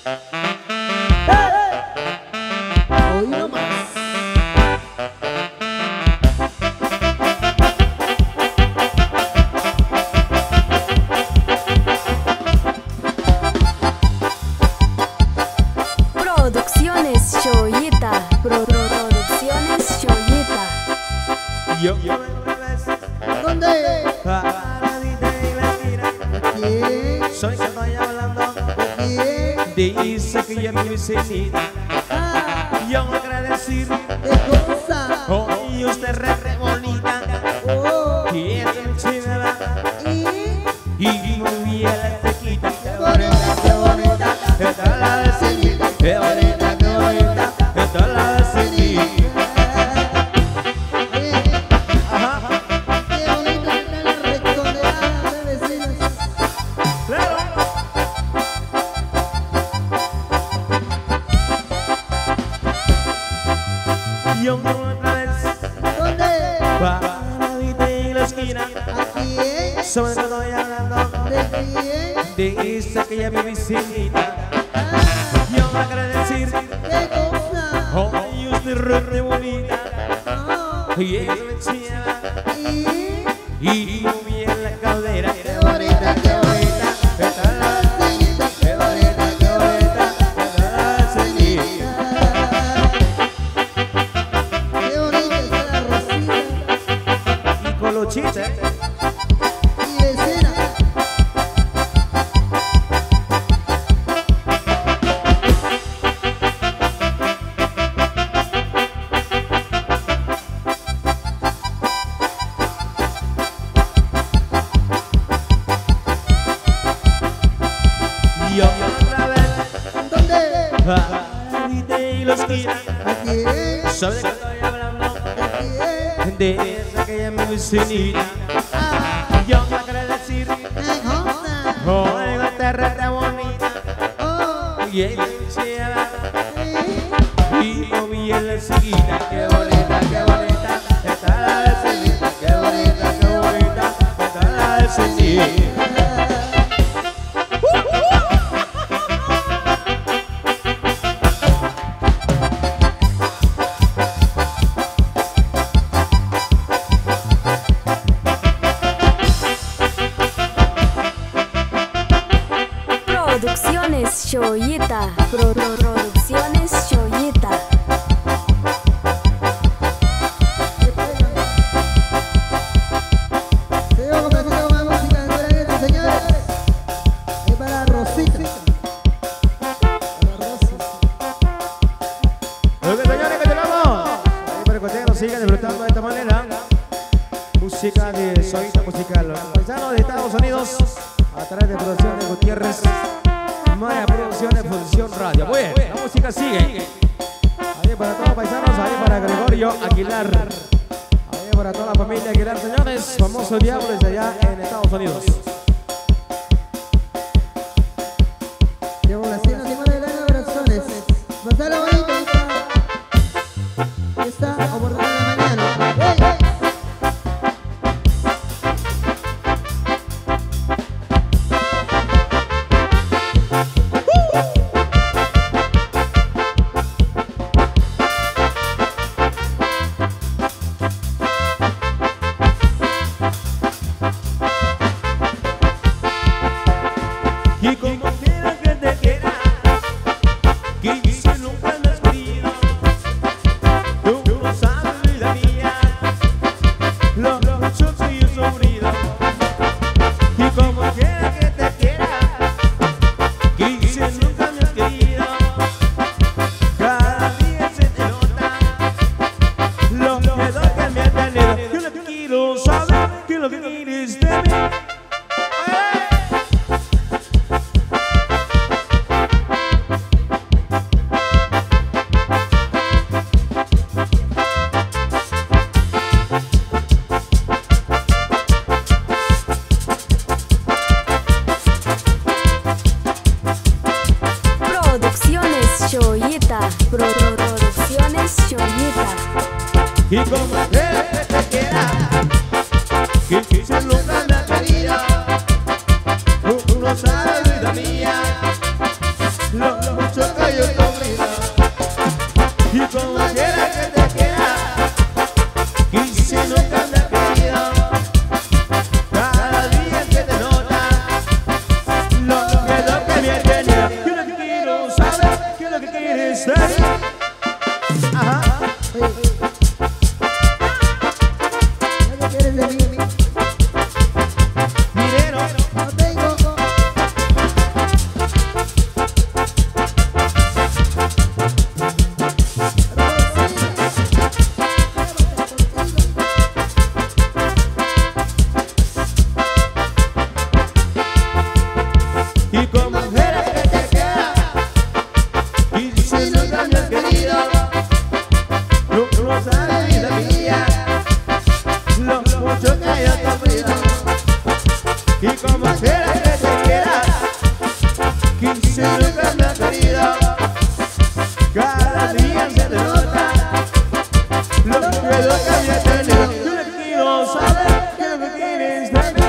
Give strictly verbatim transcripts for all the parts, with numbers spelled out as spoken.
Hoy no más. Producciones Choyita, Pro, Pro- Producciones Choyita. Yo, ¿Dónde? paradita en la esquina, ¿Quién? soy que estoy hablando. ¿Quién? Dice que ya mi vecinita, Ah, yo no quiero decir, ¿qué cosa? hoy usted es re bonita, Oh, y es el chivela, y y muy bien la tequita. qué bonita, qué bonita. Está la vecinita, qué bonita, qué bonita, está la vecinita. Oye, Ajá, qué bonita está la rectoneada de vecinos. claro. Yo otra vez, ¿Dónde? paradita en la esquina, ¿A quién? sobre que estoy hablando. ¿De quién? Dice que ya mi vecinita, Ah, yo no quiero decir, ¿qué cosa? hoy usted es re bonita, Ah, y es el chivela, y y muy bien la caldera. qué bonita, qué bonita. Está la vecinita, qué bonita, qué bonita, está la vecinita. Qué bonita está la Rosita Y Colochita, y vecina. yo otra vez, ¿Dónde? paradita y los esquina, ¿A quién? ¿sabe de qué estoy hablando? ¿A quién? De esa que ya mi vecinita, Ah, yo no quiero decir, ¿qué cosa? oiga, esta rata bonita, Oh, y ella chivela, sí. y muy bien la esquina, qué bonita, qué bonita, está la vecinita, qué bonita, qué bonita, está la vecinita. Producciones Choyita, Pro, Pro- Producciones Choyita. Sigo complaciendo con más música, señoras y señores. Es para Rosita. Para Rosita. Muy bien, señores, continuamos. Ahí para que ustedes nos sigan disfrutando de esta manera. Música de Choyita musical. Los paisanos de Estados Unidos, a través de Producciones Gutiérrez, Maya Producciones, Función Radio. Muy bien, la música sigue. Ahí para todos los paisanos, ahí para Gregorio Aguilar. Ahí para toda la familia Aguilar, señores. Famoso diablo desde allá en Estados Unidos. Llevo las cien de las corazones. Gonzalo bonito. Está oportunidad de la mañana. ¡Ey! Y como quiera que te quiera, que quise nunca me has querido. Tú no sabes, vida mía, lo mucho que yo he sufrido. Y como quiera que te quiera, que quise nunca me has querido. Cada día se te nota lo que doy que me has tenido. Yo no quiero saber que lo que quieres de mí. Producciones Choyita, Pro, Pro- Producciones Choyita. Y como quiera que te quiera, que quise nunca me has querido. Tú no sabes, vida mía, lo dice. Ajá. Oye, ¿qué quieres de mí? Dinero. No tengo. Y como mujer que te queda, y si nunca me has querido, no, no sabes vida mía, lo mucho que yo te olvido. Y como mujer que te queda, y si nunca me has querido, cada día se te nota lo que yo te había tenido. Yo le quiero saber qué me quieres de mí.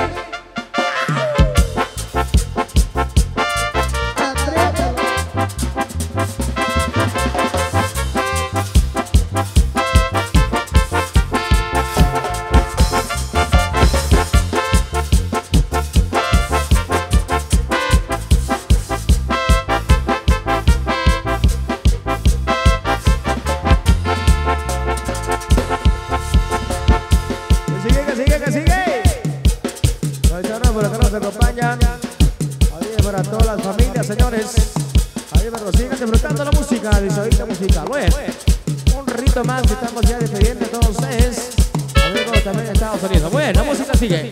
Que sigue, que sigue, que sigue. Paisanos por acá nos acompañan. Ahí para todas las familias, señores. Ahí para que sigan disfrutando la música, visualista musical. Bueno, un rito más que estamos ya despidiendo entonces. Amigos también de Estados Unidos. Bueno, la música sigue.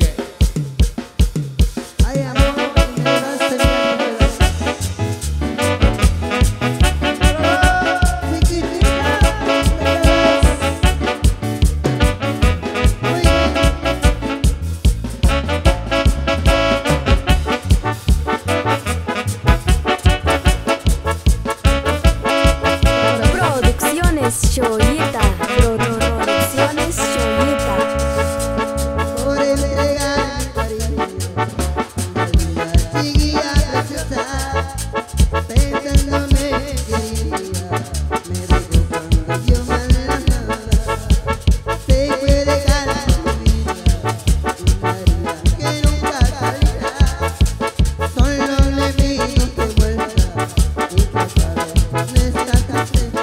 Ay, amor, me das tenía que dar. Chiquitita, me das. Producciones Chollita. Pro- pro- Producciones Chollita. Por entregar mi cariño, una chiquilla preciosa, pensándome querida, me dijo cuando yo más la nada, se fue dejando mi vida, una herida que nunca salirá, solo le pido que vuelva y que acabe esta tristeza.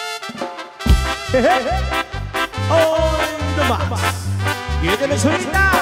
Hoy no más. Y de la suelta.